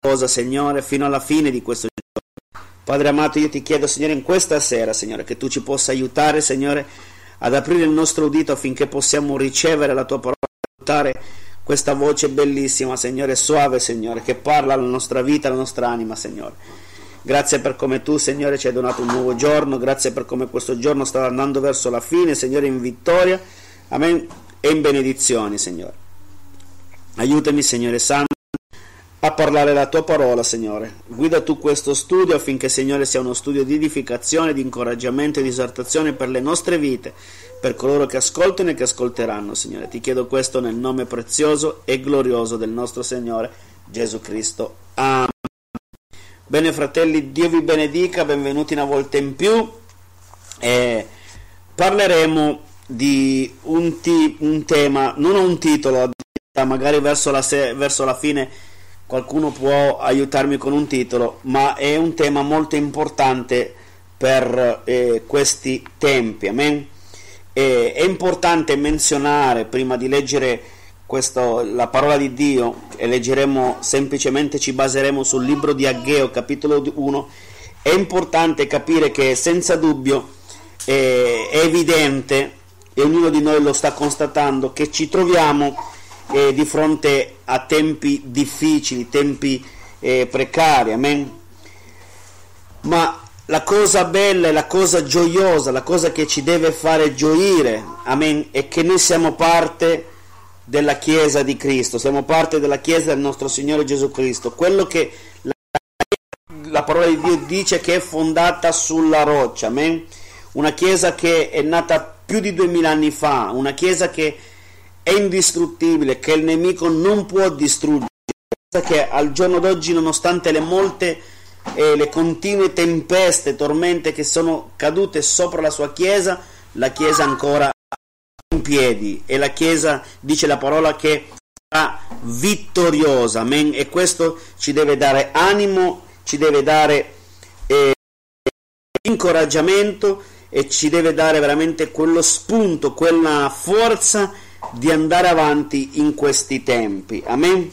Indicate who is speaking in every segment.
Speaker 1: cosa, Signore, fino alla fine di questo giorno. Padre amato, io ti chiedo, Signore, in questa sera, Signore, che tu ci possa aiutare, Signore, ad aprire il nostro udito affinché possiamo ricevere la tua parola, aiutare questa voce bellissima, Signore, suave, Signore, che parla alla nostra vita, alla nostra anima, Signore. Grazie per come tu, Signore, ci hai donato un nuovo giorno, grazie per come questo giorno sta andando verso la fine, Signore, in vittoria, amen, e in benedizioni, Signore. Aiutami, Signore Santo, a parlare la tua parola, Signore. Guida tu questo studio affinché, Signore, sia uno studio di edificazione, di incoraggiamento e di esortazione per le nostre vite, per coloro che ascoltano e che ascolteranno, Signore. Ti chiedo questo nel nome prezioso e glorioso del nostro Signore Gesù Cristo. Amen. Bene, fratelli, Dio vi benedica, benvenuti una volta in più. Parleremo di un tema, non ho un titolo, magari verso la fine qualcuno può aiutarmi con un titolo, ma è un tema molto importante per questi tempi, amen? È importante menzionare, prima di leggere la parola di Dio, e leggeremo semplicemente, ci baseremo sul libro di Ageo, capitolo 1, è importante capire che senza dubbio è evidente, e ognuno di noi lo sta constatando, che ci troviamo di fronte a tempi difficili, tempi precari, amen? Ma la cosa bella e la cosa gioiosa, la cosa che ci deve fare gioire, amen, è che noi siamo parte della Chiesa di Cristo, siamo parte della Chiesa del nostro Signore Gesù Cristo, quello che la parola di Dio dice che è fondata sulla roccia, amen? Una Chiesa che è nata più di 2000 anni fa, una Chiesa che è indistruttibile, che il nemico non può distruggere, che al giorno d'oggi, nonostante le molte e le continue tempeste, tormente che sono cadute sopra la sua Chiesa, la Chiesa ancora in piedi, e la Chiesa, dice la parola, che sarà vittoriosa, amen? E questo ci deve dare animo, ci deve dare incoraggiamento, e ci deve dare veramente quello spunto, quella forza di andare avanti in questi tempi, amen?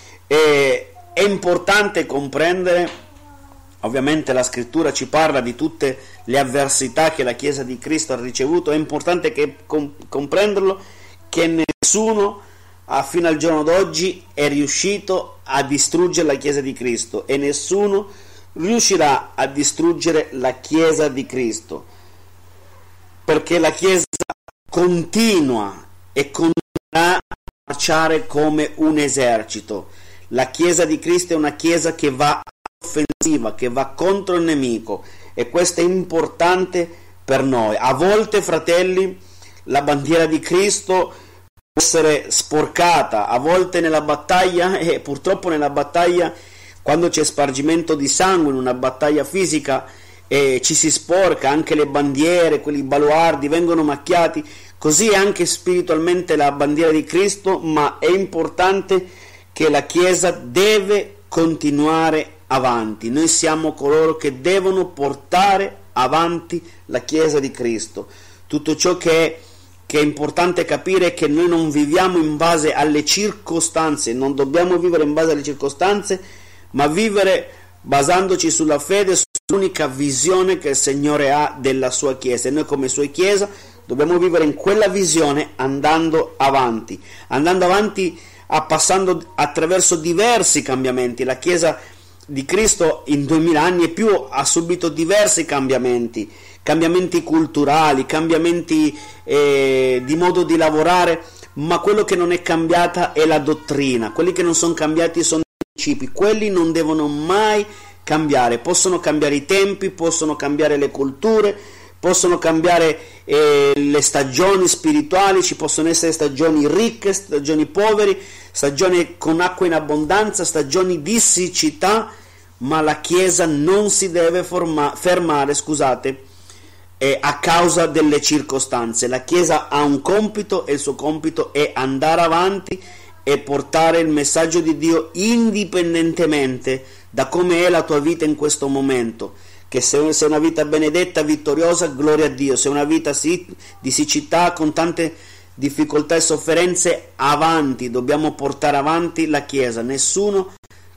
Speaker 1: È importante comprendere, ovviamente la scrittura ci parla di tutte le avversità che la Chiesa di Cristo ha ricevuto, è importante che comprenderlo, che nessuno fino al giorno d'oggi è riuscito a distruggere la Chiesa di Cristo, e nessuno riuscirà a distruggere la Chiesa di Cristo, perché la Chiesa continua e continuerà a marciare come un esercito. La Chiesa di Cristo è una Chiesa che va offensiva, che va contro il nemico, e questo è importante per noi. A volte, fratelli, la bandiera di Cristo può essere sporcata, a volte nella battaglia, e purtroppo nella battaglia, quando c'è spargimento di sangue, in una battaglia fisica, ci si sporca, anche le bandiere, quelli baluardi vengono macchiati. Così anche spiritualmente la bandiera di Cristo, ma è importante che la Chiesa deve continuare avanti. Noi siamo coloro che devono portare avanti la Chiesa di Cristo. Tutto ciò che è importante capire è che noi non viviamo in base alle circostanze, non dobbiamo vivere in base alle circostanze, ma vivere basandoci sulla fede, sull'unica visione che il Signore ha della sua Chiesa, e noi come sua Chiesa dobbiamo vivere in quella visione, andando avanti, passando attraverso diversi cambiamenti. La Chiesa di Cristo in 2000 anni e più ha subito diversi cambiamenti culturali, cambiamenti di modo di lavorare, ma quello che non è cambiata è la dottrina. Quelli che non sono cambiati sono i principi, quelli non devono mai cambiare. Possono cambiare i tempi, possono cambiare le culture, possono cambiare le stagioni spirituali, ci possono essere stagioni ricche, stagioni povere, stagioni con acqua in abbondanza, stagioni di siccità, ma la Chiesa non si deve fermare, a causa delle circostanze. La Chiesa ha un compito, e il suo compito è andare avanti e portare il messaggio di Dio indipendentemente da come è la tua vita in questo momento. Che se è una vita benedetta, vittoriosa, gloria a Dio. Se è una vita di siccità, con tante difficoltà e sofferenze, avanti, dobbiamo portare avanti la Chiesa. Nessuno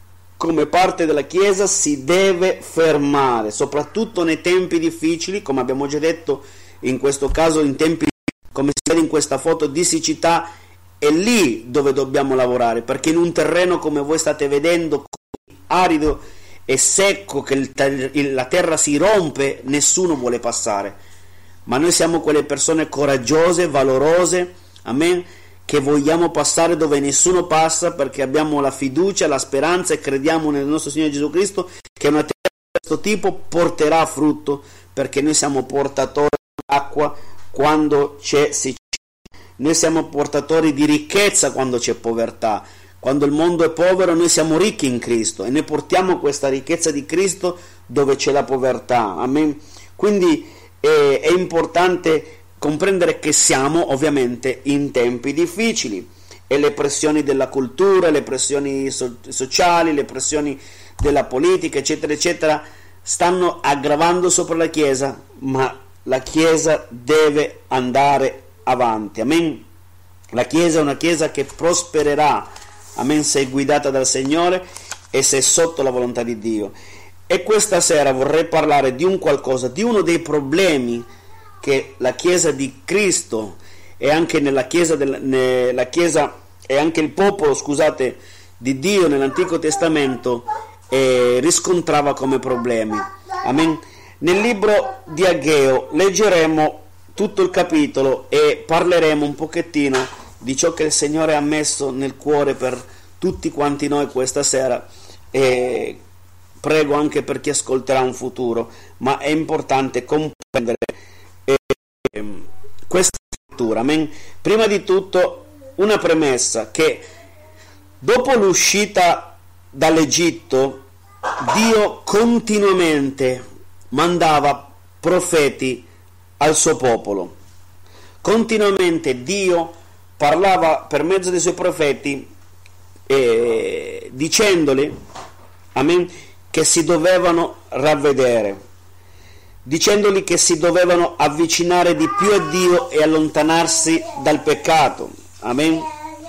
Speaker 1: come parte della Chiesa si deve fermare, soprattutto nei tempi difficili, come abbiamo già detto, in questo caso in tempi, come si vede in questa foto, di siccità. È lì dove dobbiamo lavorare, perché in un terreno come voi state vedendo, arido e secco, che la terra si rompe, nessuno vuole passare. Ma noi siamo quelle persone coraggiose, valorose, amen, che vogliamo passare dove nessuno passa, perché abbiamo la fiducia, la speranza e crediamo nel nostro Signore Gesù Cristo, che una terra di questo tipo porterà frutto, perché noi siamo portatori di acqua quando c'è siccità. Noi siamo portatori di ricchezza quando c'è povertà. Quando il mondo è povero, noi siamo ricchi in Cristo e noi portiamo questa ricchezza di Cristo dove c'è la povertà. Amen. Quindi è importante comprendere che siamo ovviamente in tempi difficili e le pressioni della cultura, le pressioni sociali, le pressioni della politica, eccetera, eccetera, stanno aggravando sopra la Chiesa, ma la Chiesa deve andare avanti. Amen. La Chiesa è una Chiesa che prospererà, amen, se è guidata dal Signore e se è sotto la volontà di Dio. E questa sera vorrei parlare di un qualcosa, di uno dei problemi che la Chiesa di Cristo e anche nella Chiesa e anche il popolo, scusate, di Dio nell'Antico Testamento riscontrava come problemi. Amen. Nel libro di Ageo leggeremo tutto il capitolo e parleremo un pochettino di ciò che il Signore ha messo nel cuore per tutti quanti noi questa sera, e prego anche per chi ascolterà un futuro, ma è importante comprendere questa scrittura. Amen. Prima di tutto una premessa, che dopo l'uscita dall'Egitto Dio continuamente mandava profeti al suo popolo. Continuamente Dio parlava per mezzo dei suoi profeti, dicendoli, amen, che si dovevano ravvedere, dicendogli che si dovevano avvicinare di più a Dio e allontanarsi dal peccato. Amen.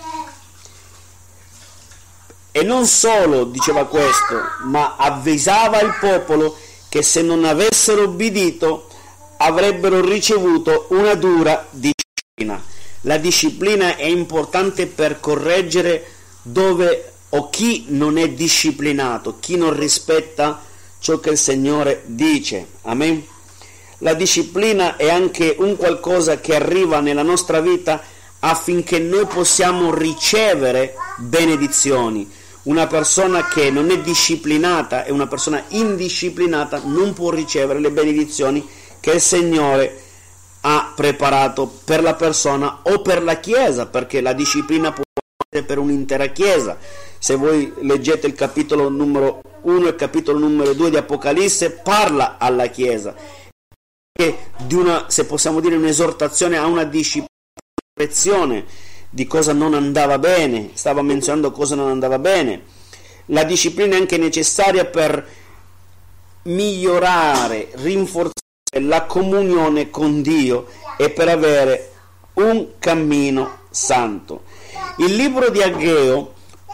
Speaker 1: E non solo diceva questo, ma avvisava il popolo che se non avessero obbedito avrebbero ricevuto una dura disciplina. La disciplina è importante per correggere dove o chi non è disciplinato, chi non rispetta ciò che il Signore dice. Amen. La disciplina è anche un qualcosa che arriva nella nostra vita affinché noi possiamo ricevere benedizioni. Una persona che non è disciplinata e una persona indisciplinata non può ricevere le benedizioni che il Signore ha preparato per la persona o per la Chiesa, perché la disciplina può essere per un'intera Chiesa. Se voi leggete il capitolo numero 1 e il capitolo numero 2 di Apocalisse, parla alla Chiesa, di una, se possiamo dire, un'esortazione a una disciplina, di cosa non andava bene, stava menzionando cosa non andava bene. La disciplina è anche necessaria per migliorare, rinforzare la comunione con Dio e per avere un cammino santo. Il libro di Ageo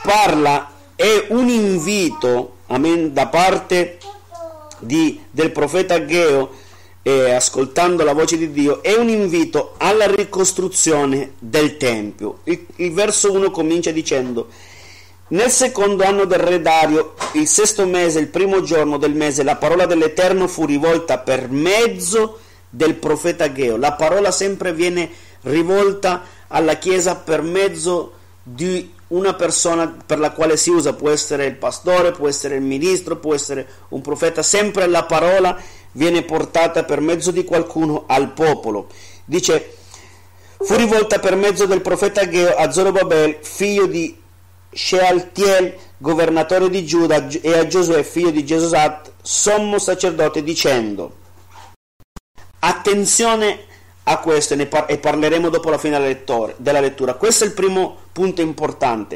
Speaker 1: è un invito, amen, da parte del profeta Ageo, ascoltando la voce di Dio, è un invito alla ricostruzione del Tempio. Il verso 1 comincia dicendo: nel secondo anno del re Dario, il sesto mese, il primo giorno del mese, la parola dell'Eterno fu rivolta per mezzo del profeta Ageo. La parola sempre viene rivolta alla Chiesa per mezzo di una persona per la quale si usa, può essere il pastore, può essere il ministro, può essere un profeta, sempre la parola viene portata per mezzo di qualcuno al popolo. Dice: fu rivolta per mezzo del profeta Ageo a Zorobabel, figlio di Shealtiel, governatore di Giuda, e a Giosuè, figlio di Gesosat, sommo sacerdote, dicendo. Attenzione a questo, e parleremo dopo la fine della lettura. Questo è il primo punto importante.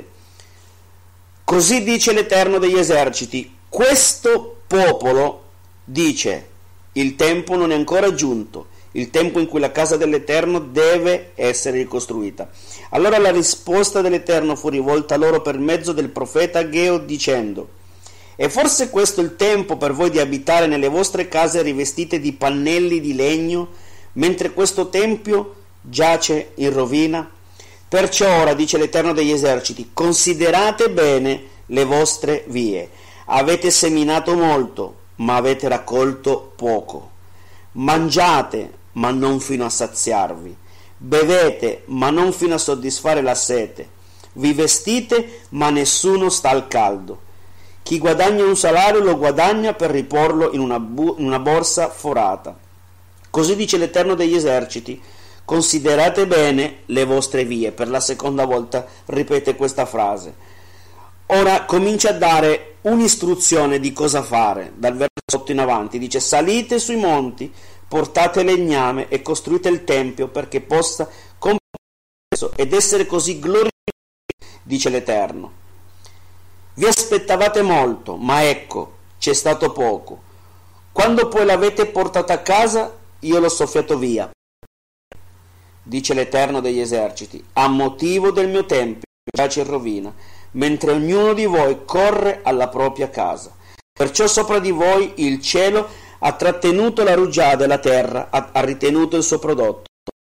Speaker 1: Così dice l'Eterno degli eserciti: questo popolo dice: il tempo non è ancora giunto, il tempo in cui la casa dell'Eterno deve essere ricostruita. Allora la risposta dell'Eterno fu rivolta loro per mezzo del profeta Ageo, dicendo: È forse questo il tempo per voi di abitare nelle vostre case rivestite di pannelli di legno, mentre questo tempio giace in rovina? Perciò ora, dice l'Eterno degli eserciti, considerate bene le vostre vie. Avete seminato molto, ma avete raccolto poco. Mangiate, ma non fino a saziarvi. Bevete, ma non fino a soddisfare la sete. Vi vestite, ma nessuno sta al caldo. Chi guadagna un salario lo guadagna per riporlo in una borsa forata. Così dice l'Eterno degli eserciti, considerate bene le vostre vie. Per la seconda volta ripete questa frase. Ora comincia a dare un'istruzione di cosa fare, dal verso 8 in avanti. Dice, salite sui monti, portate legname e costruite il tempio perché possa compiere ed essere così glorificato, dice l'Eterno. Vi aspettavate molto, ma ecco, c'è stato poco. Quando poi l'avete portato a casa, io l'ho soffiato via, dice l'Eterno degli eserciti, a motivo del mio tempio che giace in rovina, mentre ognuno di voi corre alla propria casa. Perciò sopra di voi il cielo ha trattenuto la rugiada e la terra ha ritenuto il suo prodotto.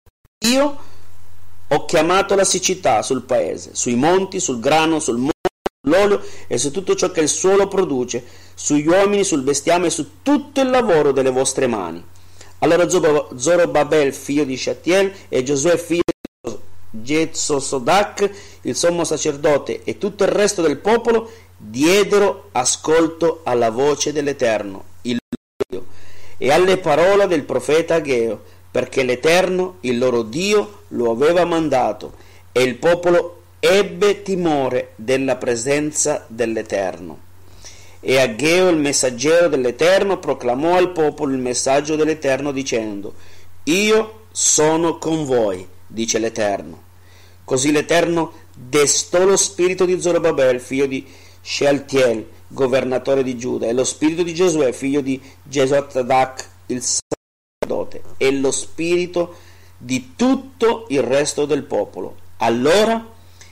Speaker 1: Io ho chiamato la siccità sul paese, sui monti, sul grano, sul mondo, sull'olio e su tutto ciò che il suolo produce, sugli uomini, sul bestiame e su tutto il lavoro delle vostre mani. Allora Zorobabel, figlio di Shealtiel, e Giosuè, figlio di Jetsosodac, il sommo sacerdote, e tutto il resto del popolo diedero ascolto alla voce dell'Eterno, il loro Dio, e alle parole del profeta Ageo, perché l'Eterno, il loro Dio, lo aveva mandato, e il popolo ebbe timore della presenza dell'Eterno. E Ageo, il messaggero dell'Eterno, proclamò al popolo il messaggio dell'Eterno dicendo, io sono con voi, dice l'Eterno. Così l'Eterno destò lo spirito di Zorobabel, figlio di Shealtiel, governatore di Giuda, e lo spirito di Giosuè, figlio di Jesozadak, il sacerdote, e lo spirito di tutto il resto del popolo. Allora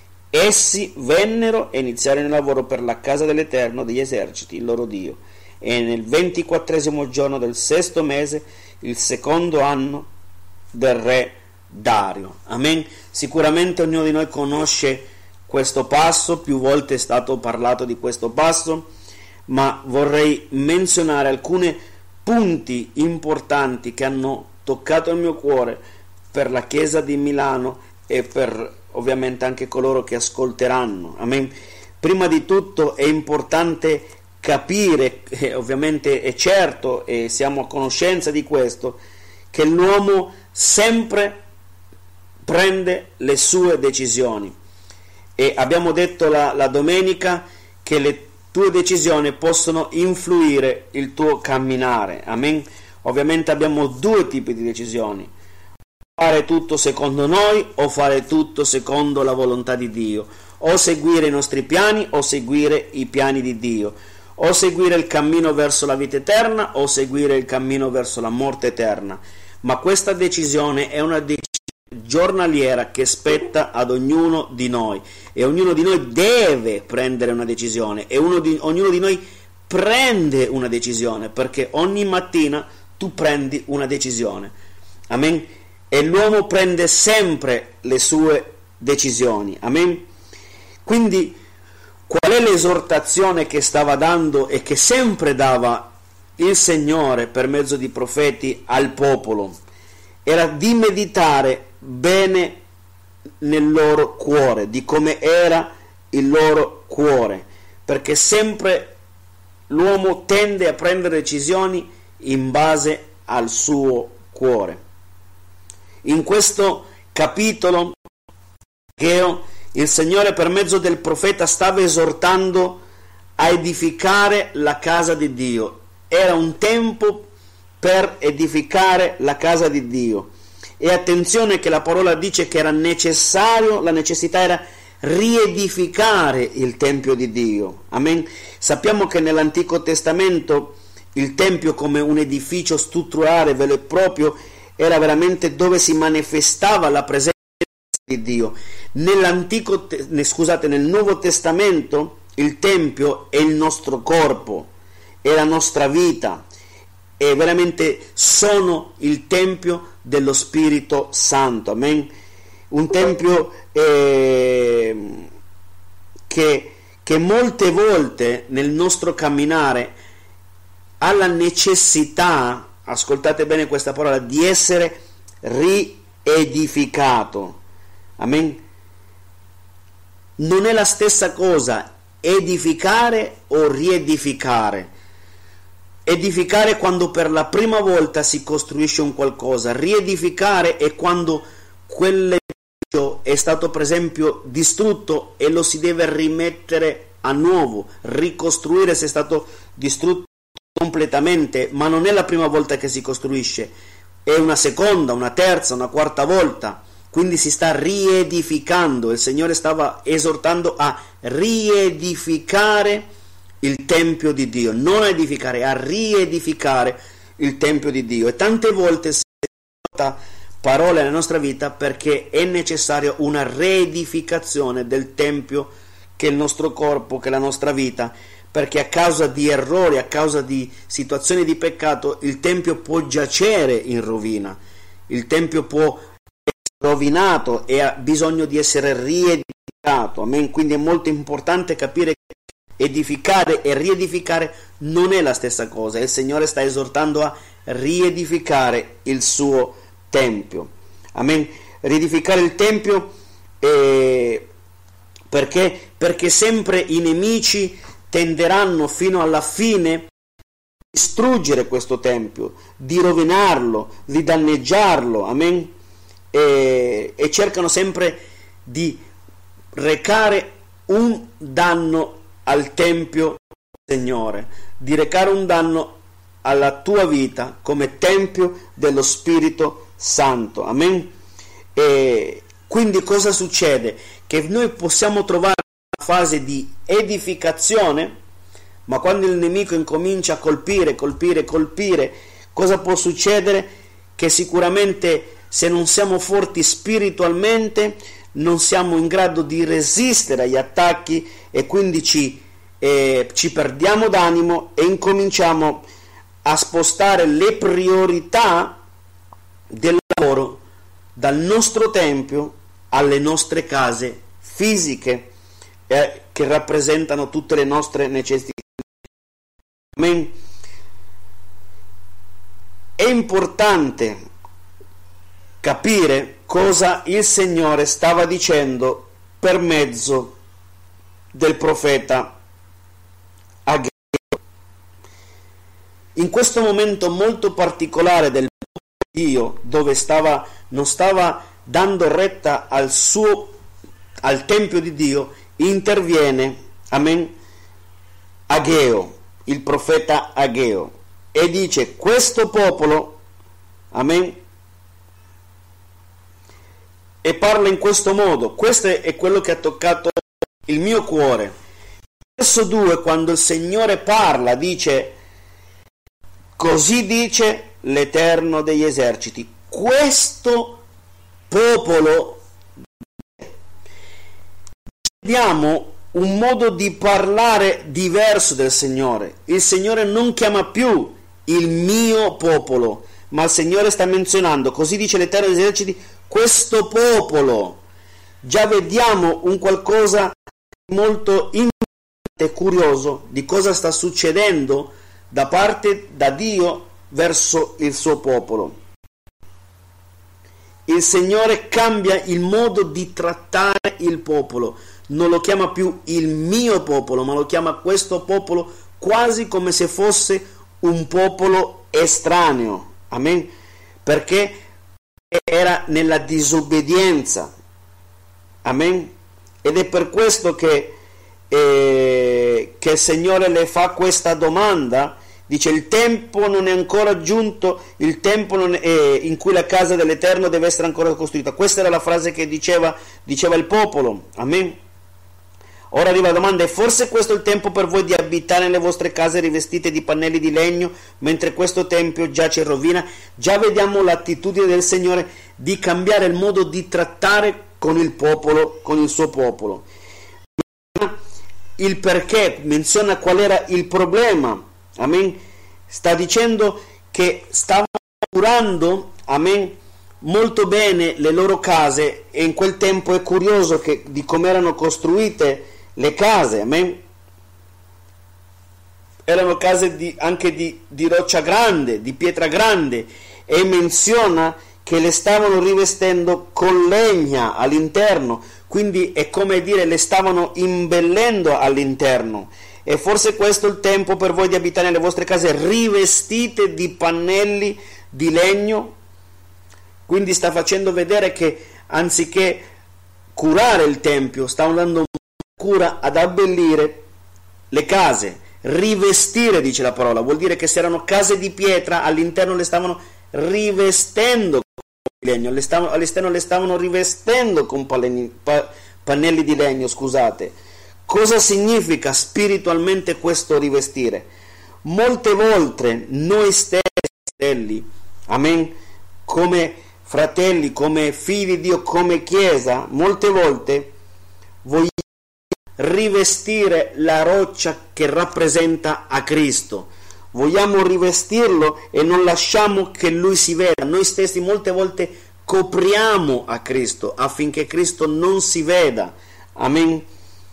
Speaker 1: essi vennero e iniziarono il lavoro per la casa dell'Eterno degli eserciti, il loro Dio, e nel 24° giorno del 6° mese, il 2° anno del re Dario. Amen. Sicuramente ognuno di noi conosce questo passo, più volte è stato parlato di questo passo, ma vorrei menzionare alcuni punti importanti che hanno toccato il mio cuore per la Chiesa di Milano e per ovviamente anche coloro che ascolteranno. Amen. Prima di tutto è importante capire, ovviamente è certo e siamo a conoscenza di questo, che l'uomo sempre prende le sue decisioni, e abbiamo detto la domenica che le tue decisioni possono influire il tuo camminare. Amen. Ovviamente abbiamo due tipi di decisioni: fare tutto secondo noi o fare tutto secondo la volontà di Dio, o seguire i nostri piani o seguire i piani di Dio, o seguire il cammino verso la vita eterna o seguire il cammino verso la morte eterna. Ma questa decisione è una decisione giornaliera che spetta ad ognuno di noi, e ognuno di noi deve prendere una decisione, e ognuno di noi prende una decisione, perché ogni mattina tu prendi una decisione. Amen. E l'uomo prende sempre le sue decisioni. Amen. Quindi qual è l'esortazione che stava dando e che sempre dava il Signore per mezzo di profeti al popolo? Era di meditare bene nel loro cuore, di come era il loro cuore, perché sempre l'uomo tende a prendere decisioni in base al suo cuore. In questo capitolo il Signore per mezzo del profeta stava esortando a edificare la casa di Dio. Era un tempo per edificare la casa di Dio. E attenzione che la parola dice che era necessario, la necessità era riedificare il Tempio di Dio. Amen. Sappiamo che nell'Antico Testamento il Tempio, come un edificio strutturale vero e proprio, era veramente dove si manifestava la presenza di Dio. Nel Nuovo Testamento il Tempio è il nostro corpo, è la nostra vita, e veramente sono il Tempio dello Spirito Santo. Amen. Un Tempio che molte volte nel nostro camminare ha la necessità, ascoltate bene questa parola, di essere riedificato. Amen. Non è la stessa cosa edificare o riedificare. Edificare è quando per la prima volta si costruisce un qualcosa, riedificare è quando quell'edificio è stato per esempio distrutto e lo si deve rimettere a nuovo, ricostruire se è stato distrutto completamente, ma non è la prima volta che si costruisce, è una seconda, una terza, una quarta volta, quindi si sta riedificando. Il Signore stava esortando a riedificare il Tempio di Dio, non a edificare, a riedificare il Tempio di Dio. E tante volte si porta parole nella nostra vita perché è necessaria una reedificazione del Tempio che è il nostro corpo, che è la nostra vita, perché a causa di errori, a causa di situazioni di peccato, il Tempio può giacere in rovina, il Tempio può essere rovinato e ha bisogno di essere riedificato. Amen. Quindi è molto importante capire che edificare e riedificare non è la stessa cosa. Il Signore sta esortando a riedificare il suo Tempio. Amen. Riedificare il Tempio perché sempre i nemici tenderanno fino alla fine a distruggere questo Tempio, di rovinarlo, di danneggiarlo. Amen. E cercano sempre di recare un danno al Tempio del Signore, di recare un danno alla tua vita come Tempio dello Spirito Santo. Amen. E quindi cosa succede? Che noi possiamo trovare una fase di edificazione, ma quando il nemico incomincia a colpire, cosa può succedere? Che sicuramente se non siamo forti spiritualmente non siamo in grado di resistere agli attacchi e quindi ci perdiamo d'animo e incominciamo a spostare le priorità del lavoro dal nostro Tempio alle nostre case fisiche che rappresentano tutte le nostre necessità. Amen. È importante capire cosa il Signore stava dicendo per mezzo del profeta Ageo. In questo momento molto particolare del Dio, dove non stava dando retta al Tempio di Dio, interviene, amen, Ageo, il profeta Ageo, e dice: questo popolo, amen, e parla in questo modo. Questo è quello che ha toccato il mio cuore. Verso 2, quando il Signore parla, dice: così dice l'Eterno degli eserciti, questo popolo. Vediamo un modo di parlare diverso del Signore. Il Signore non chiama più il mio popolo, ma il Signore sta menzionando: così dice l'Eterno degli eserciti, questo popolo. Già vediamo un qualcosa molto importante e curioso di cosa sta succedendo da Dio verso il suo popolo. Il Signore cambia il modo di trattare il popolo, non lo chiama più il mio popolo, ma lo chiama questo popolo, quasi come se fosse un popolo estraneo. Amen. Perché era nella disobbedienza. Amen. Ed è per questo che il Signore le fa questa domanda. Dice: il tempo non è ancora giunto, il tempo in cui la casa dell'Eterno deve essere ancora costruita. Questa era la frase che diceva il popolo. Amen. Ora arriva la domanda: è forse questo il tempo per voi di abitare nelle vostre case rivestite di pannelli di legno, mentre questo tempio giace in rovina? Già vediamo l'attitudine del Signore di cambiare il modo di trattare con il popolo, con il suo popolo. il perché, menziona qual era il problema, amen. Sta dicendo che stavano curando, amen, molto bene le loro case, e in quel tempo è curioso di come erano costruite le case, amen. Erano case anche di roccia grande, di pietra grande, e menziona che le stavano rivestendo con legna all'interno, quindi è come dire le stavano imbellendo all'interno. E forse questo è il tempo per voi di abitare nelle vostre case rivestite di pannelli di legno. Quindi sta facendo vedere che anziché curare il tempio, stanno dando cura ad abbellire le case. Rivestire, dice la parola, vuol dire che se erano case di pietra, all'interno le stavano rivestendo con legno, all'esterno le stavano rivestendo con pannelli di legno, scusate. Cosa significa spiritualmente questo rivestire? Molte volte noi stessi, amen, come fratelli, come figli di Dio, come Chiesa, molte volte vogliamo rivestire la roccia che rappresenta a Cristo. Vogliamo rivestirlo e non lasciamo che Lui si veda. Noi stessi molte volte copriamo a Cristo affinché Cristo non si veda. Amen.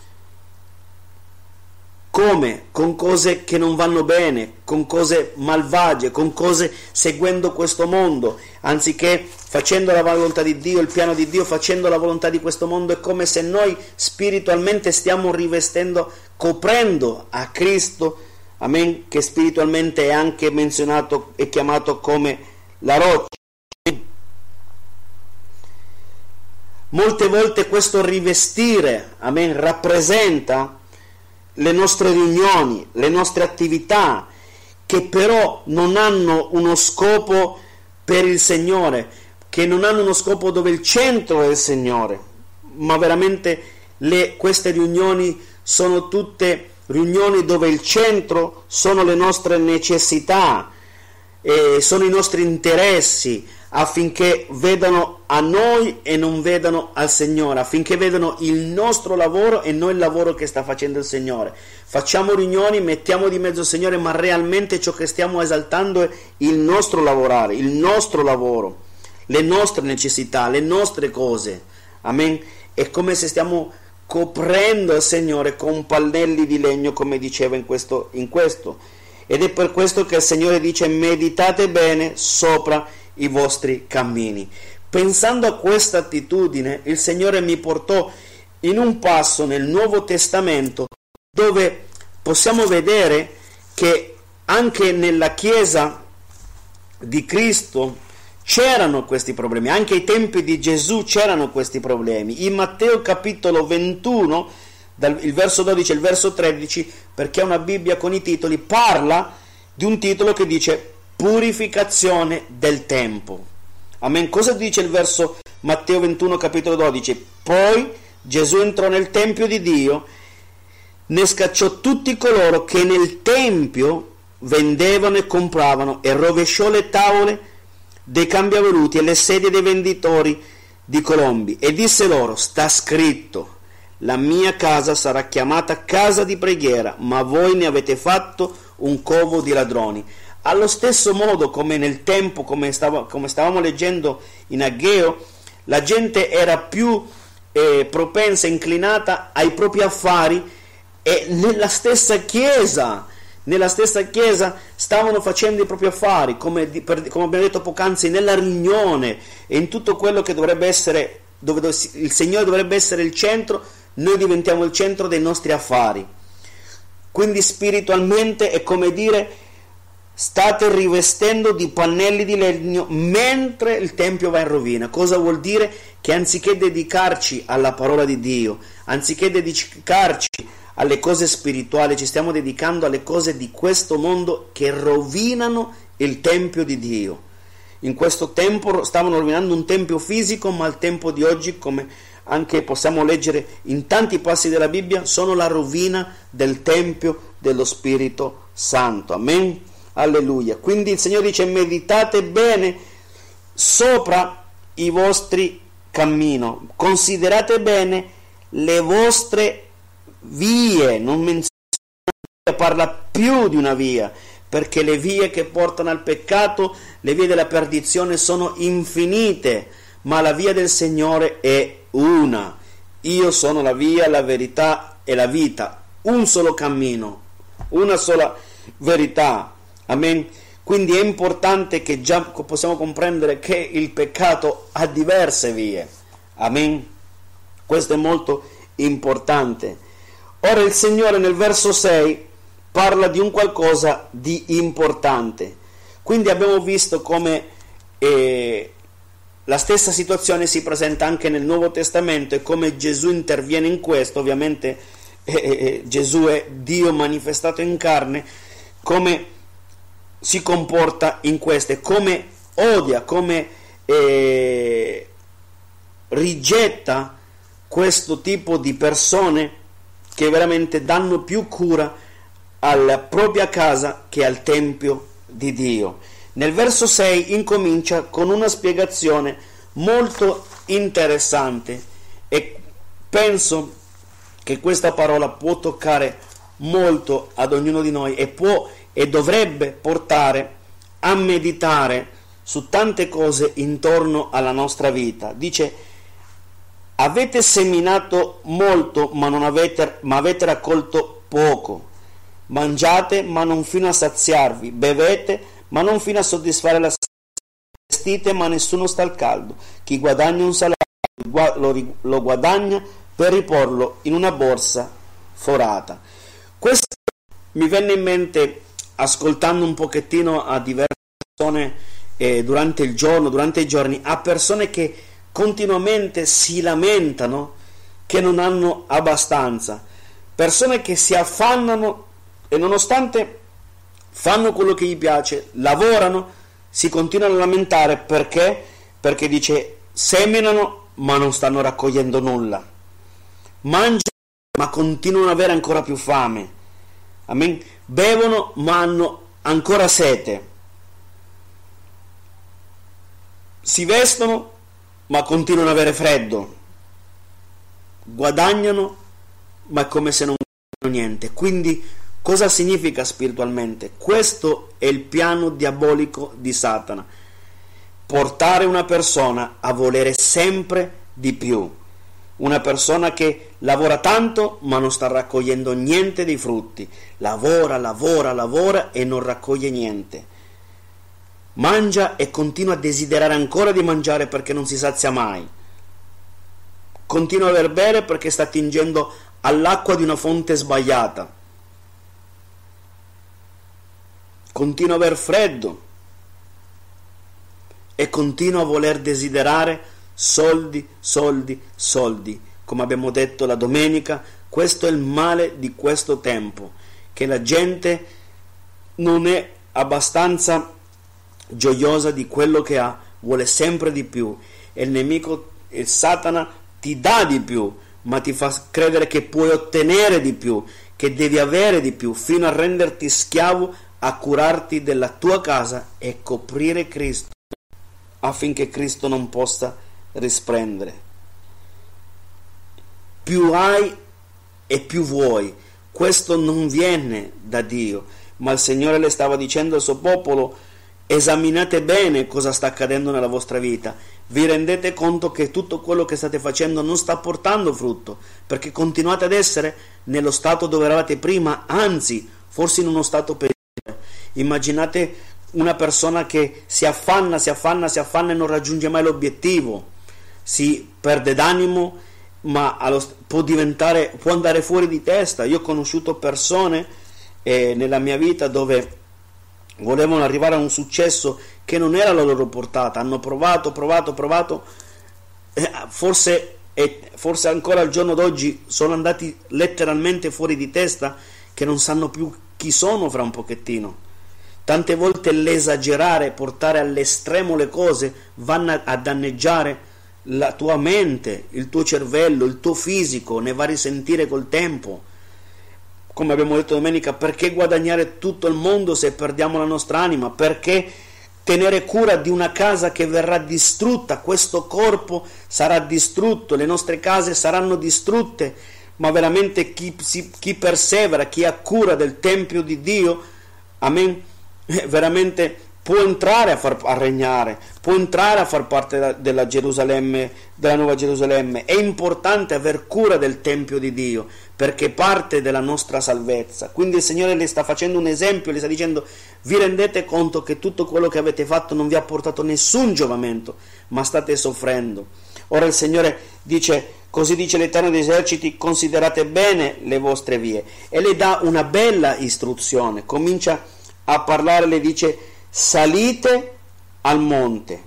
Speaker 1: Come? Con cose che non vanno bene, con cose malvagie, con cose seguendo questo mondo, anziché facendo la volontà di Dio, il piano di Dio, facendo la volontà di questo mondo. È come se noi spiritualmente stiamo rivestendo, coprendo a Cristo, amen, che spiritualmente è anche menzionato e chiamato come la roccia. Molte volte questo rivestire, amen, rappresenta le nostre riunioni, le nostre attività, che però non hanno uno scopo per il Signore, che non hanno uno scopo dove il centro è il Signore, ma veramente queste riunioni sono tutte riunioni dove il centro sono le nostre necessità, sono i nostri interessi, affinché vedano a noi e non vedano al Signore, affinché vedano il nostro lavoro e non il lavoro che sta facendo il Signore. Facciamo riunioni, mettiamo di mezzo il Signore, ma realmente ciò che stiamo esaltando è il nostro lavorare, il nostro lavoro, le nostre necessità, le nostre cose. Amen. È come se stiamo coprendo il Signore con pannelli di legno, come diceva in questo. Ed è per questo che il Signore dice: meditate bene sopra i vostri cammini. Pensando a questa attitudine, il Signore mi portò in un passo nel Nuovo Testamento dove possiamo vedere che anche nella Chiesa di Cristo c'erano questi problemi, anche ai tempi di Gesù c'erano questi problemi. In Matteo capitolo 21, il verso 12 e il verso 13, perché è una Bibbia con i titoli, parla di un titolo che dice purificazione del tempo. Amen. Cosa dice il verso Matteo 21 capitolo 12? Poi Gesù entrò nel tempio di Dio, ne scacciò tutti coloro che nel tempio vendevano e compravano, e rovesciò le tavole dei cambiavaluti e le sedie dei venditori di colombi, e disse loro: sta scritto, la mia casa sarà chiamata casa di preghiera, ma voi ne avete fatto un covo di ladroni. Allo stesso modo, come nel tempo, come stavamo leggendo in Ageo, la gente era più propensa, inclinata ai propri affari, e nella stessa chiesa stavano facendo i propri affari, come abbiamo detto poc'anzi, nella riunione e in tutto quello che dovrebbe essere, dove il Signore dovrebbe essere il centro, noi diventiamo il centro dei nostri affari. Quindi spiritualmente è come dire: state rivestendo di pannelli di legno mentre il tempio va in rovina. Cosa vuol dire? Che anziché dedicarci alla parola di Dio, anziché dedicarci alle cose spirituali, ci stiamo dedicando alle cose di questo mondo che rovinano il tempio di Dio. In questo tempo stavano rovinando un tempio fisico, ma il tempo di oggi, come anche possiamo leggere in tanti passi della Bibbia, sono la rovina del tempio dello Spirito Santo. Amen. Alleluia. Quindi il Signore dice: meditate bene sopra i vostri cammini, considerate bene le vostre vie, non menziona, parla più di una via, perché le vie che portano al peccato, le vie della perdizione sono infinite, ma la via del Signore è una. Io sono la via, la verità e la vita, un solo cammino, una sola verità. Amen. Quindi è importante che già possiamo comprendere che il peccato ha diverse vie. Amen. Questo è molto importante. Ora il Signore nel verso 6 parla di un qualcosa di importante. Quindi abbiamo visto come la stessa situazione si presenta anche nel Nuovo Testamento e come Gesù interviene in questo. Ovviamente Gesù è Dio manifestato in carne, come si comporta in queste, come odia, come rigetta questo tipo di persone che veramente danno più cura alla propria casa che al Tempio di Dio. Nel verso 6 incomincia con una spiegazione molto interessante e penso che questa parola può toccare molto ad ognuno di noi e può e dovrebbe portare a meditare su tante cose intorno alla nostra vita. Dice: avete seminato molto ma avete raccolto poco, mangiate ma non fino a saziarvi, bevete ma non fino a soddisfare la sete, vestite ma nessuno sta al caldo. Chi guadagna un salario lo guadagna per riporlo in una borsa forata. Questo mi venne in mente ascoltando un pochettino a diverse persone durante il giorno, durante i giorni, a persone che continuamente si lamentano che non hanno abbastanza, persone che si affannano e nonostante fanno quello che gli piace, lavorano, si continuano a lamentare perché dice seminano ma non stanno raccogliendo nulla, mangiano ma continuano ad avere ancora più fame, amen. Bevono ma hanno ancora sete, si vestono ma continuano ad avere freddo, guadagnano ma è come se non guadagnano niente. Quindi cosa significa spiritualmente? Questo è il piano diabolico di Satana: portare una persona a volere sempre di più, una persona che lavora tanto ma non sta raccogliendo niente dei frutti, lavora e non raccoglie niente, mangia e continua a desiderare ancora di mangiare perché non si sazia mai, continua a bere perché sta attingendo all'acqua di una fonte sbagliata, continua a aver freddo e continua a voler desiderare soldi. Come abbiamo detto la domenica, questo è il male di questo tempo, che la gente non è abbastanza gioiosa di quello che ha, vuole sempre di più, e il nemico, il Satana, ti dà di più, ma ti fa credere che puoi ottenere di più, che devi avere di più, fino a renderti schiavo, a curarti della tua casa e coprire Cristo affinché Cristo non possa risplendere. Più hai e più vuoi. Questo non viene da Dio, ma il Signore le stava dicendo al suo popolo: esaminate bene cosa sta accadendo nella vostra vita, vi rendete conto che tutto quello che state facendo non sta portando frutto, perché continuate ad essere nello stato dove eravate prima, anzi forse in uno stato peggiore. Immaginate una persona che si affanna e non raggiunge mai l'obiettivo, si perde d'animo, ma può andare fuori di testa. Io ho conosciuto persone nella mia vita dove volevano arrivare a un successo che non era alla loro portata, hanno provato, forse ancora al giorno d'oggi sono andati letteralmente fuori di testa, che non sanno più chi sono fra un pochettino. Tante volte l'esagerare, portare all'estremo le cose, vanno a danneggiare la tua mente, il tuo cervello, il tuo fisico, ne va a risentire col tempo. Come abbiamo detto domenica, perché guadagnare tutto il mondo se perdiamo la nostra anima? Perché tenere cura di una casa che verrà distrutta? Questo corpo sarà distrutto, le nostre case saranno distrutte, ma veramente chi persevera, chi ha cura del Tempio di Dio, amen, veramente può entrare a regnare, può entrare a far parte della Gerusalemme, della Nuova Gerusalemme. È importante aver cura del Tempio di Dio, perché parte della nostra salvezza. Quindi il Signore le sta facendo un esempio, le sta dicendo: vi rendete conto che tutto quello che avete fatto non vi ha portato nessun giovamento, ma state soffrendo. Ora il Signore dice: così dice l'Eterno degli eserciti, considerate bene le vostre vie. E le dà una bella istruzione, comincia a parlare, le dice: salite al monte.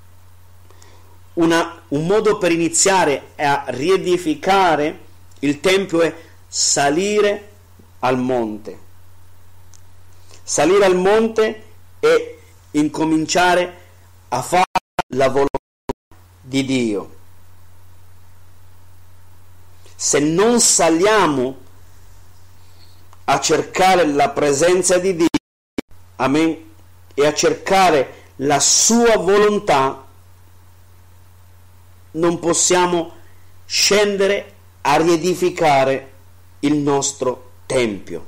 Speaker 1: Un modo per iniziare a riedificare il Tempio è salire al monte. Salire al monte e incominciare a fare la volontà di Dio. Se non saliamo a cercare la presenza di Dio, amen, e a cercare la sua volontà, non possiamo scendere a riedificare il nostro Tempio.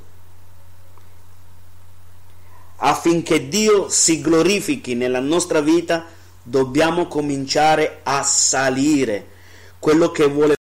Speaker 1: Affinché Dio si glorifichi nella nostra vita, dobbiamo cominciare a salire. Quello che vuole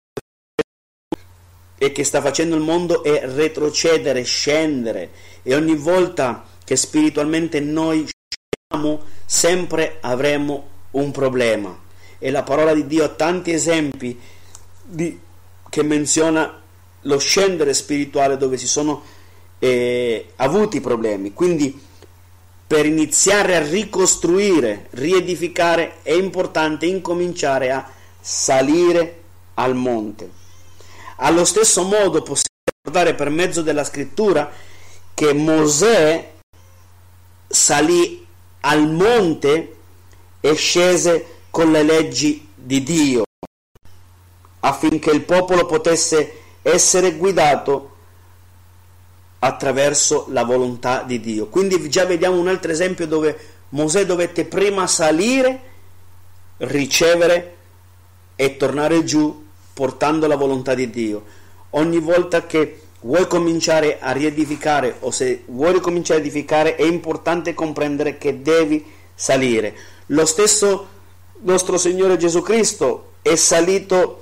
Speaker 1: e che sta facendo il mondo è retrocedere, scendere, e ogni volta che spiritualmente noi scendiamo, sempre avremo un problema. E la parola di Dio ha tanti esempi che menziona lo scendere spirituale dove si sono avuti problemi. Quindi per iniziare a ricostruire, riedificare, è importante incominciare a salire al monte. Allo stesso modo possiamo ricordare per mezzo della scrittura che Mosè salì al monte e scese con le leggi di Dio affinché il popolo potesse essere guidato attraverso la volontà di Dio. Quindi già vediamo un altro esempio dove Mosè dovette prima salire, ricevere e tornare giù portando la volontà di Dio. Ogni volta che vuoi cominciare a riedificare, o se vuoi ricominciare a edificare, è importante comprendere che devi salire. Lo stesso nostro Signore Gesù Cristo è salito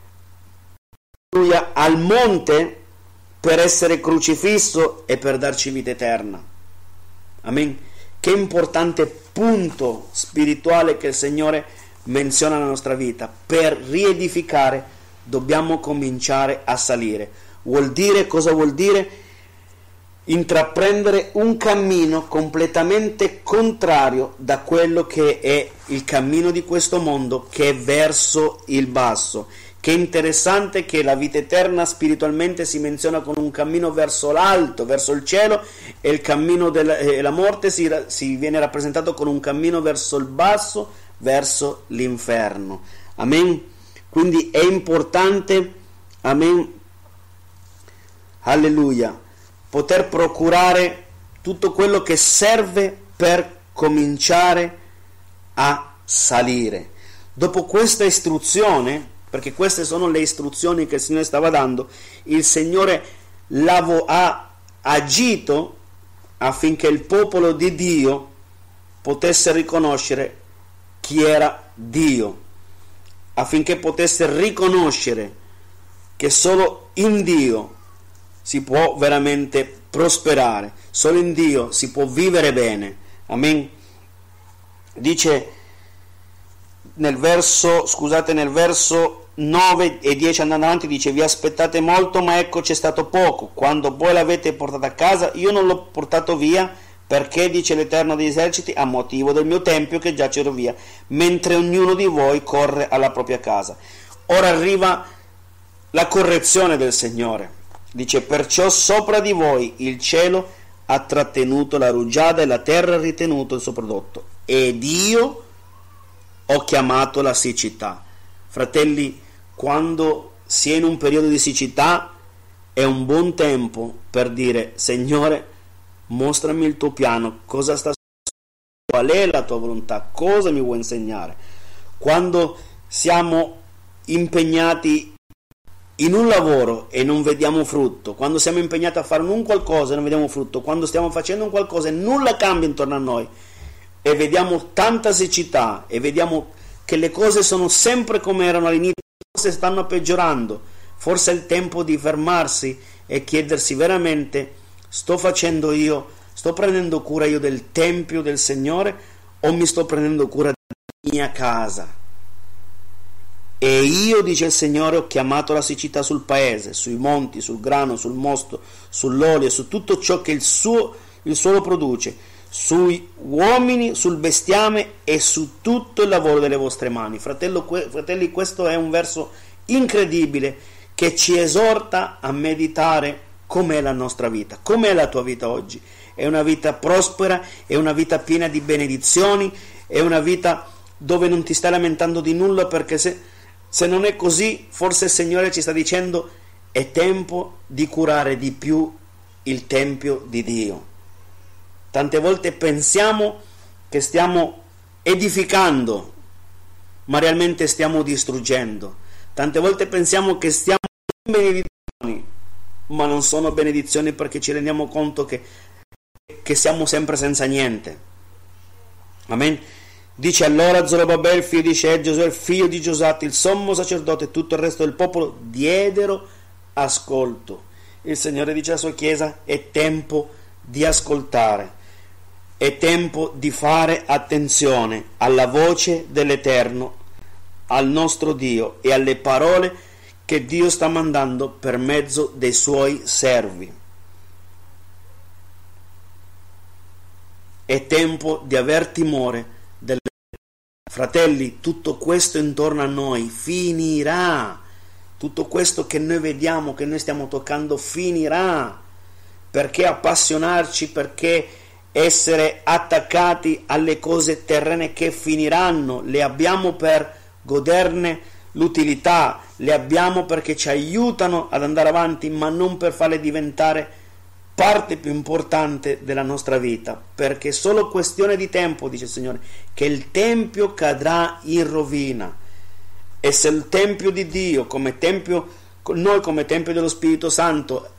Speaker 1: al monte per essere crocifisso e per darci vita eterna. Amen. Che importante punto spirituale che il Signore menziona nella nostra vita. Per riedificare dobbiamo cominciare a salire. Cosa vuol dire? Intraprendere un cammino completamente contrario da quello che è il cammino di questo mondo, che è verso il basso. Che è interessante che la vita eterna spiritualmente si menziona con un cammino verso l'alto, verso il cielo, e il cammino della morte si viene rappresentato con un cammino verso il basso, verso l'inferno. Amen. Quindi è importante, amen, alleluia, poter procurare tutto quello che serve per cominciare a salire. Dopo questa istruzione, perché queste sono le istruzioni che il Signore stava dando, il Signore ha agito affinché il popolo di Dio potesse riconoscere chi era Dio, affinché potesse riconoscere che solo in Dio si può veramente prosperare, solo in Dio si può vivere bene. Amen. Dice nel verso 9 e 10 andando avanti, dice: vi aspettate molto, ma ecco c'è stato poco. Quando voi l'avete portato a casa, io non l'ho portato via, perché, dice l'Eterno degli eserciti, a motivo del mio tempio che giace via, mentre ognuno di voi corre alla propria casa. Ora arriva la correzione del Signore. Dice: perciò sopra di voi il cielo ha trattenuto la rugiada e la terra ha ritenuto il suo prodotto, ed io ho chiamato la siccità. Fratelli, quando si è in un periodo di siccità è un buon tempo per dire: Signore, mostrami il tuo piano, cosa sta succedendo, qual è la tua volontà, cosa mi vuoi insegnare. Quando siamo impegnati in un lavoro e non vediamo frutto, quando siamo impegnati a fare un qualcosa e non vediamo frutto, quando stiamo facendo un qualcosa e nulla cambia intorno a noi e vediamo tanta siccità e vediamo che le cose sono sempre come erano all'inizio, forse stanno peggiorando, forse è il tempo di fermarsi e chiedersi veramente: sto prendendo cura io del Tempio del Signore o mi sto prendendo cura della mia casa? E io, dice il Signore, ho chiamato la siccità sul paese, sui monti, sul grano, sul mosto, sull'olio, su tutto ciò che il suolo produce, sui uomini, sul bestiame e su tutto il lavoro delle vostre mani. Fratelli, questo è un verso incredibile che ci esorta a meditare com'è la nostra vita, com'è la tua vita oggi. È una vita prospera, è una vita piena di benedizioni, è una vita dove non ti stai lamentando di nulla, perché se non è così, forse il Signore ci sta dicendo: è tempo di curare di più il Tempio di Dio. Tante volte pensiamo che stiamo edificando, ma realmente stiamo distruggendo. Tante volte pensiamo che stiamo in benedizioni, ma non sono benedizioni, perché ci rendiamo conto che siamo sempre senza niente. Amen. Dice: allora Zorobabel, figlio di Shealtiel, Giosuè, figlio di Giosatti, il sommo sacerdote e tutto il resto del popolo diedero ascolto. Il Signore dice alla sua Chiesa: è tempo di ascoltare, è tempo di fare attenzione alla voce dell'Eterno, al nostro Dio e alle parole che Dio sta mandando per mezzo dei suoi servi. È tempo di aver timore delle... Fratelli, tutto questo intorno a noi finirà. Tutto questo che noi vediamo, che noi stiamo toccando, finirà. Perché appassionarci, perché essere attaccati alle cose terrene che finiranno? Le abbiamo per goderne l'utilità, le abbiamo perché ci aiutano ad andare avanti, ma non per farle diventare parte più importante della nostra vita, perché è solo questione di tempo, dice il Signore, che il Tempio cadrà in rovina. E se il Tempio di Dio, come Tempio, noi come Tempio dello Spirito Santo,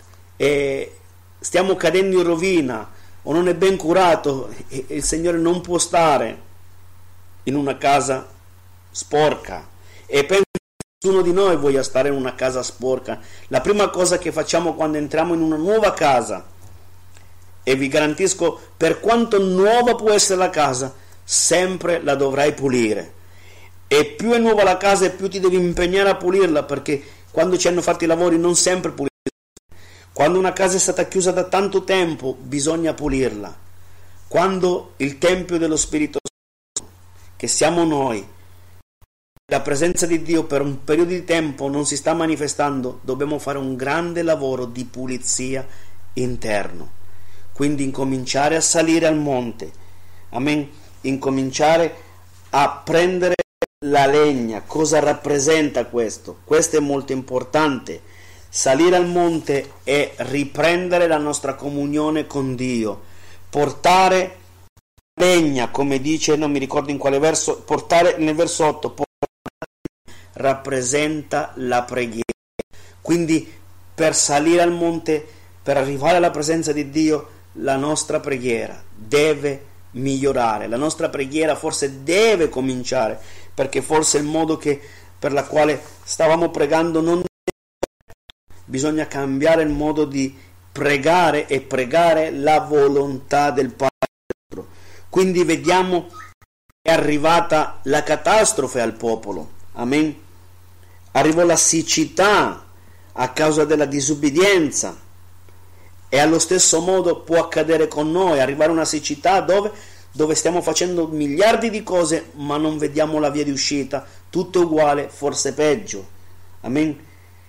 Speaker 1: stiamo cadendo in rovina o non è ben curato, il Signore non può stare in una casa sporca. E penso che nessuno di noi voglia stare in una casa sporca. La prima cosa che facciamo quando entriamo in una nuova casa, e vi garantisco, per quanto nuova può essere la casa, sempre la dovrai pulire. E più è nuova la casa e più ti devi impegnare a pulirla, perché quando ci hanno fatto i lavori non sempre pulirla. Quando una casa è stata chiusa da tanto tempo bisogna pulirla. Quando il Tempio dello Spirito Santo, che siamo noi, la presenza di Dio per un periodo di tempo non si sta manifestando, dobbiamo fare un grande lavoro di pulizia interno. Quindi incominciare a salire al monte, amen, incominciare a prendere la legna. Cosa rappresenta questo? Questo è molto importante. Salire al monte è riprendere la nostra comunione con Dio, portare legna, come dice, non mi ricordo in quale verso, portare nel verso 8, rappresenta la preghiera. Quindi per salire al monte, per arrivare alla presenza di Dio, la nostra preghiera deve migliorare, la nostra preghiera forse deve cominciare, perché forse il modo per la quale stavamo pregando non bisogna cambiare il modo di pregare e pregare la volontà del Padre. Quindi vediamo che è arrivata la catastrofe al popolo, amen. Arrivò la siccità a causa della disubbidienza, e allo stesso modo può accadere con noi, arrivare una siccità dove stiamo facendo miliardi di cose ma non vediamo la via di uscita, tutto è uguale, forse peggio, amen.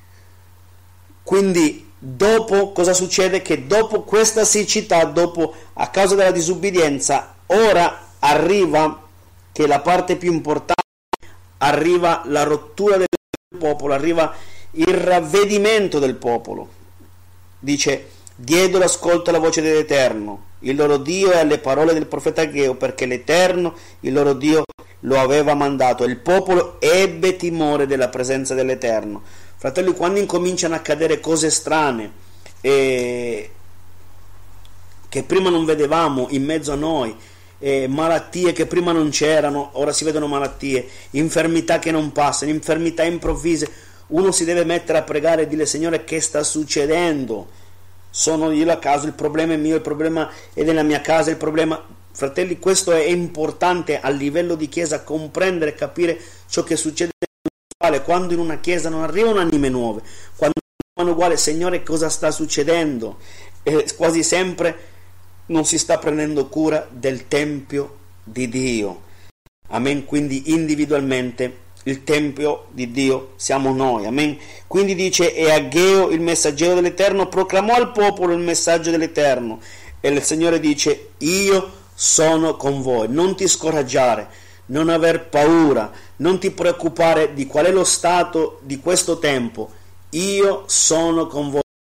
Speaker 1: Quindi dopo cosa succede? Che dopo questa siccità, dopo a causa della disubbidienza, ora arriva, che è la parte più importante, arriva la rottura del popolo, arriva il ravvedimento del popolo. Dice: diedero ascolto alla voce dell'Eterno, il loro Dio, e alle parole del profeta Ageo, perché l'Eterno, il loro Dio, lo aveva mandato. Il popolo ebbe timore della presenza dell'Eterno. Fratelli, quando incominciano a accadere cose strane che prima non vedevamo in mezzo a noi, malattie che prima non c'erano, ora si vedono malattie, infermità che non passano, infermità improvvise, uno si deve mettere a pregare e dire: Signore, che sta succedendo? Sono io a caso, il problema è mio, il problema è della mia casa, il problema... Fratelli, questo è importante a livello di chiesa, comprendere e capire ciò che succede quando in una chiesa non arrivano anime nuove, quando non uguale, Signore, cosa sta succedendo? Quasi sempre non si sta prendendo cura del Tempio di Dio. Amen. Quindi individualmente il Tempio di Dio siamo noi. Amen. Quindi dice: e Ageo, il messaggero dell'Eterno, proclamò al popolo il messaggio dell'Eterno, e il Signore dice: io sono con voi. Non ti scoraggiare, non aver paura, non ti preoccupare di qual è lo stato di questo tempo. Io sono con voi.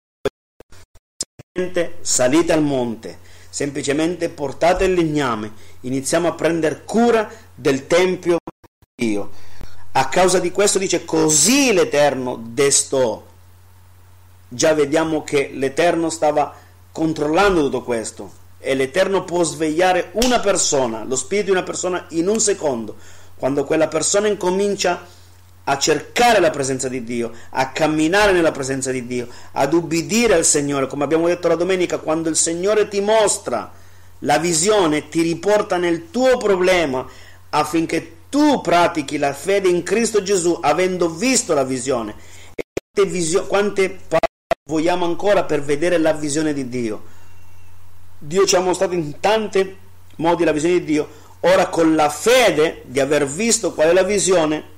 Speaker 1: Salite al monte, semplicemente portate il legname, iniziamo a prendere cura del Tempio di Dio. A causa di questo dice: così l'Eterno destò. Già vediamo che l'Eterno stava controllando tutto questo, e l'Eterno può svegliare una persona, lo spirito di una persona, in un secondo, quando quella persona incomincia a cercare la presenza di Dio, a camminare nella presenza di Dio, ad ubbidire al Signore. Come abbiamo detto la domenica, quando il Signore ti mostra la visione, ti riporta nel tuo problema affinché tu pratichi la fede in Cristo Gesù, avendo visto la visione. E quante parole vogliamo ancora per vedere la visione di Dio? Dio ci ha mostrato in tanti modi la visione di Dio. Ora, con la fede di aver visto qual è la visione,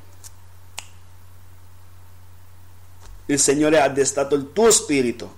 Speaker 1: il Signore ha destato il tuo spirito.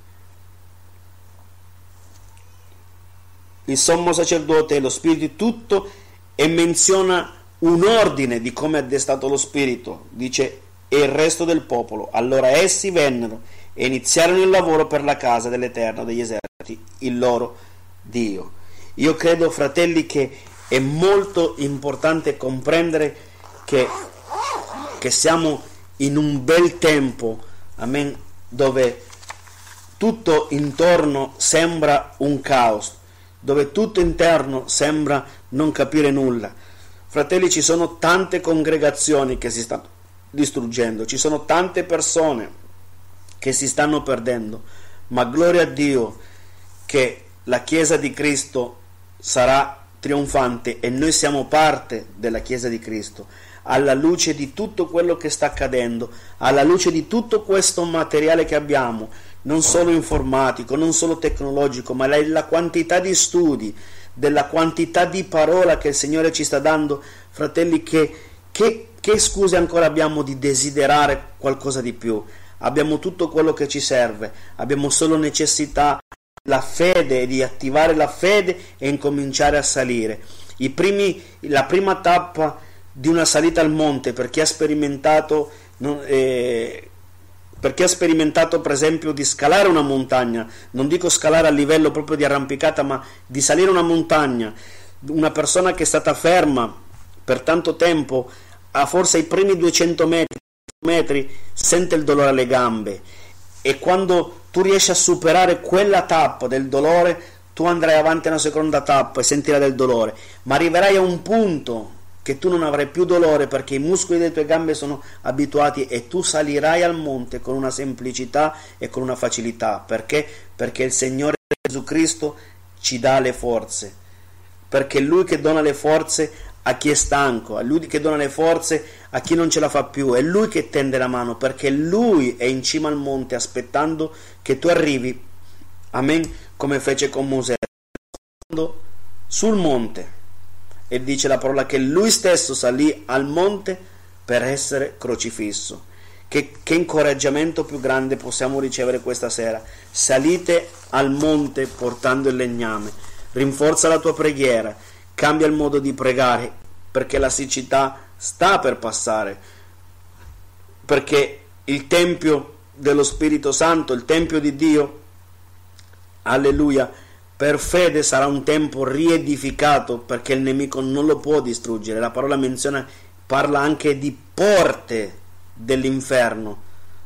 Speaker 1: Il sommo sacerdote è lo spirito di tutto, e menziona un ordine di come ha destato lo spirito. Dice: e il resto del popolo. Allora essi vennero e iniziarono il lavoro per la casa dell'Eterno degli eserciti, il loro Dio. Io credo, fratelli, che è molto importante comprendere che siamo in un bel tempo, amen, dove tutto intorno sembra un caos, dove tutto interno sembra non capire nulla. Fratelli, ci sono tante congregazioni che si stanno distruggendo, ci sono tante persone che si stanno perdendo, ma gloria a Dio che la Chiesa di Cristo sarà trionfante, e noi siamo parte della Chiesa di Cristo. Alla luce di tutto quello che sta accadendo, alla luce di tutto questo materiale che abbiamo, non solo informatico, non solo tecnologico, ma la quantità di studi, della quantità di parola che il Signore ci sta dando, fratelli, che scuse ancora abbiamo di desiderare qualcosa di più? Abbiamo tutto quello che ci serve, abbiamo solo necessità la fede, di attivare la fede e incominciare a salire. La prima tappa di una salita al monte, per chi ha sperimentato per esempio di scalare una montagna, non dico scalare a livello proprio di arrampicata, ma di salire una montagna, una persona che è stata ferma per tanto tempo, forse ai primi 200 metri sente il dolore alle gambe, e quando tu riesci a superare quella tappa del dolore, tu andrai avanti a una seconda tappa e sentirai del dolore, ma arriverai a un punto che tu non avrai più dolore, perché i muscoli delle tue gambe sono abituati, e tu salirai al monte con una semplicità e con una facilità. Perché? Perché il Signore Gesù Cristo ci dà le forze, perché è Lui che dona le forze a chi è stanco, è Lui che dona le forze a chi non ce la fa più, è Lui che tende la mano, perché Lui è in cima al monte aspettando che tu arrivi, amen, come fece con Mosè sul monte. E dice la parola che Lui stesso salì al monte per essere crocifisso. Che incoraggiamento più grande possiamo ricevere questa sera? Salite al monte portando il legname, rinforza la tua preghiera, cambia il modo di pregare, perché la siccità sta per passare, perché il Tempio dello Spirito Santo, il Tempio di Dio, alleluia, per fede sarà un tempo riedificato, perché il nemico non lo può distruggere. La parola parla anche di porte dell'inferno,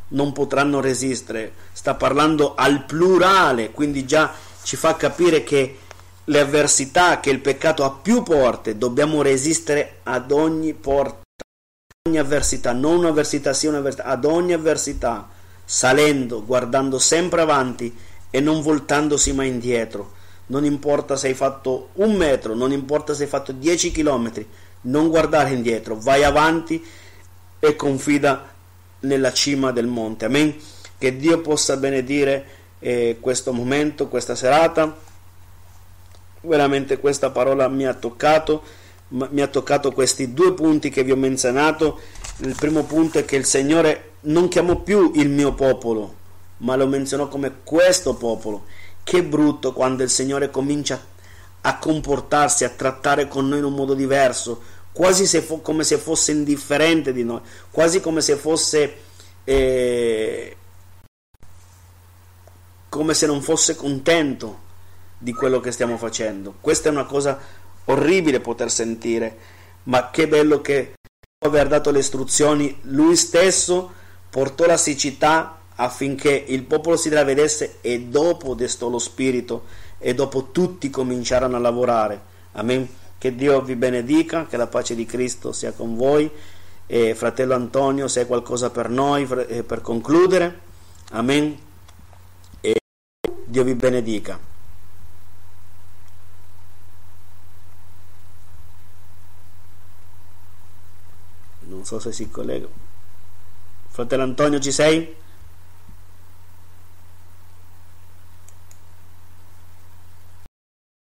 Speaker 1: non potranno resistere. Sta parlando al plurale, quindi già ci fa capire che le avversità, che il peccato ha più porte, dobbiamo resistere ad ogni porta, ogni avversità, non un'avversità sì, un'avversità, ad ogni avversità, salendo, guardando sempre avanti e non voltandosi mai indietro. Non importa se hai fatto 1 metro, non importa se hai fatto 10 chilometri, non guardare indietro, vai avanti e confida nella cima del monte. Amen. Che Dio possa benedire questo momento, questa serata. Veramente questa parola mi ha toccato questi 2 punti che vi ho menzionato. Il primo punto è che il Signore non chiamò più il mio popolo, ma lo menzionò come questo popolo. Che brutto quando il Signore comincia a comportarsi, a trattare con noi in un modo diverso, quasi come se fosse indifferente di noi, quasi come se fosse come se non fosse contento di quello che stiamo facendo. Questa è una cosa orribile poter sentire, ma che bello che dopo aver dato le istruzioni lui stesso portò la siccità affinché il popolo si travedesse, e dopo destò lo spirito, e dopo tutti cominciarono a lavorare. Amen. Che Dio vi benedica, che la pace di Cristo sia con voi. Fratello Antonio, se hai qualcosa per noi per concludere. Amen. E Dio vi benedica. Non so se si collega. Fratello Antonio, ci sei?